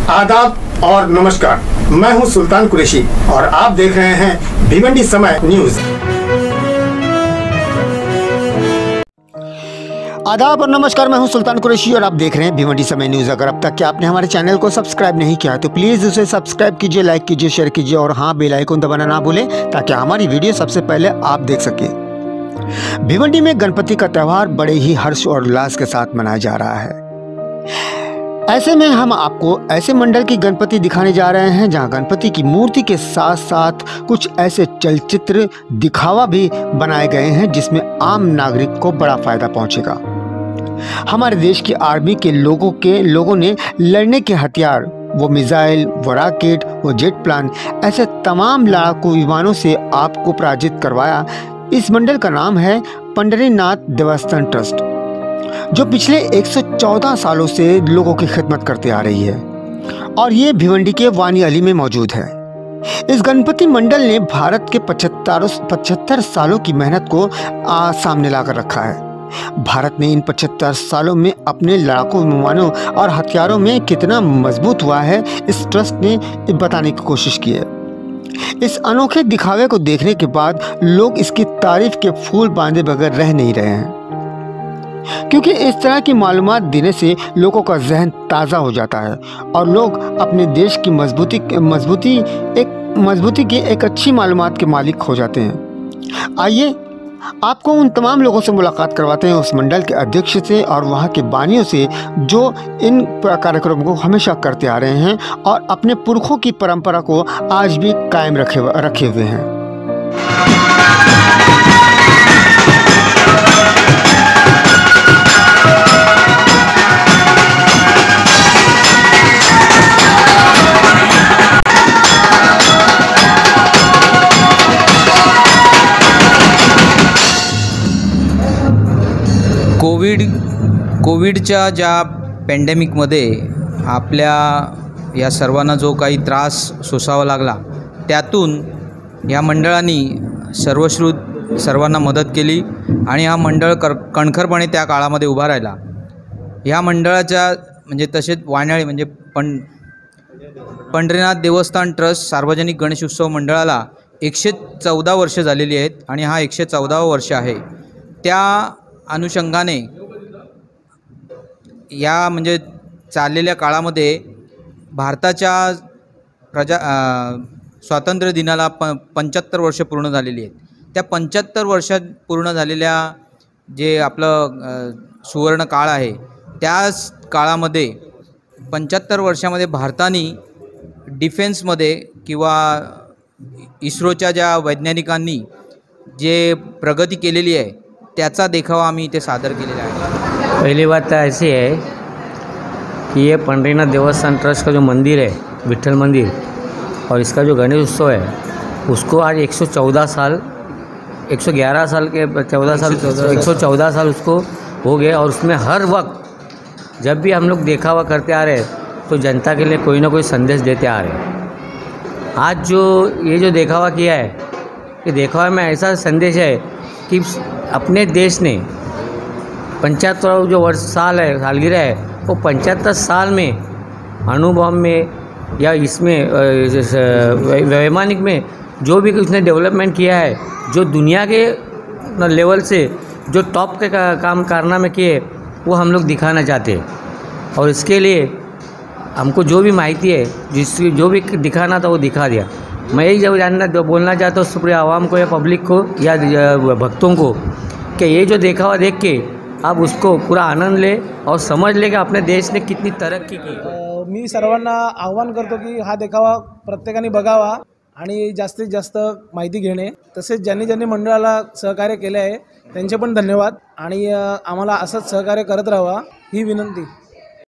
आदाब और नमस्कार, मैं हूं सुल्तान कुरैशी और आप देख रहे हैं भिवंडी समय न्यूज। आदाब और नमस्कार, मैं हूं सुल्तान कुरैशी और आप देख रहे हैं भिवंडी समय न्यूज। अगर अब तक कि आपने हमारे चैनल को सब्सक्राइब नहीं किया है तो प्लीज़ उसे सब्सक्राइब कीजिए, लाइक कीजिए, शेयर कीजिए और हाँ, बेल आइकन दबाना ना भूलें ताकि हमारी वीडियो सबसे पहले आप देख सकें। भिवंडी में गणपति का त्यौहार बड़े ही हर्ष और उल्लास के साथ मनाया जा रहा है। ऐसे में हम आपको ऐसे मंडल की गणपति दिखाने जा रहे हैं जहां गणपति की मूर्ति के साथ साथ कुछ ऐसे चलचित्र दिखावा भी बनाए गए हैं जिसमें आम नागरिक को बड़ा फायदा पहुंचेगा। हमारे देश की आर्मी के लोगों ने लड़ने के हथियार, वो मिसाइल, वो रॉकेट, वो जेट प्लान, ऐसे तमाम लड़ाकू विमानों से आपको पराजित करवाया। इस मंडल का नाम है पंढरीनाथ देवस्थान ट्रस्ट, जो पिछले 114 सालों से लोगों की खिदमत करते आ रही है और ये भिवंडी के वानी अली में मौजूद है। इस गणपति मंडल ने भारत के 75 सालों की मेहनत को सामने लाकर रखा है। भारत ने इन 75 सालों में अपने लड़ाकू विमानों और हथियारों में कितना मजबूत हुआ है, इस ट्रस्ट ने बताने की कोशिश की है। इस अनोखे दिखावे को देखने के बाद लोग इसकी तारीफ के फूल बांधे बगैर रह नहीं रहे हैं, क्योंकि इस तरह की मालूमात देने से लोगों का जहन ताज़ा हो जाता है और लोग अपने देश की मजबूती की एक अच्छी मालूमात के मालिक हो जाते हैं। आइए आपको उन तमाम लोगों से मुलाकात करवाते हैं, उस मंडल के अध्यक्ष से और वहाँ के बानियों से जो इन कार्यक्रमों को हमेशा करते आ रहे हैं और अपने पुरखों की परंपरा को आज भी कायम रखे हुए हैं। कोविडच्या ज्या पॅन्डेमिकमध्ये आपल्या या सर्वांना जो काही त्रास सोसावा लागला, त्यातून या मंडळांनी सर्वांना मदत केली आणि हा मंडळ कणखरपणे त्या काळामध्ये उभा राहिला। ह्या मंडळाच्या म्हणजे तसेच वाण्याळी म्हणजे पंढरीनाथ देवस्थान ट्रस्ट सार्वजनिक गणेश उत्सव मंडळाला 114 वर्ष झालेली आहेत आणि हा 114वा वर्ष आहे। त्या अनुषंगाने या म्हणजे चाललेल्या काळामध्ये भारताच्या स्वातंत्र्य दिनाला 75 वर्ष पूर्ण झालेली आहेत। त्या 75 वर्षात पूर्ण झालेल्या जे आपलं सुवर्ण काळ आहे, त्याच काळामध्ये 75 वर्षामध्ये भारताने डिफेन्समध्ये किंवा इस्रोच्या ज्या वैज्ञानिकांनी जे प्रगति केलेली आहे त्याचा देखावा आम्ही इथे सादर केलेला आहे। पहली बात तो ऐसी है कि ये पंढरीनाथ देवस्थान ट्रस्ट का जो मंदिर है, विट्ठल मंदिर, और इसका जो गणेश उत्सव है उसको आज 114 साल 111 साल के 114 साल उसको हो गए। और उसमें हर वक्त जब भी हम लोग देखावा करते आ रहे हैं तो जनता के लिए कोई ना कोई संदेश देते आ रहे हैं। आज जो देखावा किया है, ये देखावा में ऐसा संदेश है कि अपने देश ने 75 जो सालगिरह है, वो 75 साल में अणुबॉम्ब में या इसमें वैमानिक में जो भी उसने डेवलपमेंट किया है, जो दुनिया के लेवल से जो टॉप के काम कारनामे किए, वो हम लोग दिखाना चाहते हैं। और इसके लिए हमको जो भी माहिती है, जो भी दिखाना था वो दिखा दिया। मैं यही जब बोलना चाहता हूँ पूरे आवाम को या पब्लिक को या भक्तों को कि ये जो देखावा देख के आप उसको पूरा आनंद ले और समझ ले कि अपने देश ने कितनी तरक्की की। मी सर्वांना आव्हान करतो की हा देखावा प्रत्येकाने बघावा आणि जास्तीत जास्त माहिती घेणे। तसेच ज्यांनी मंडळाला सहकार्य केले आहे त्यांचे पण धन्यवाद आणि आम्हाला असंच सहकार्य करत राहावा ही विनंती।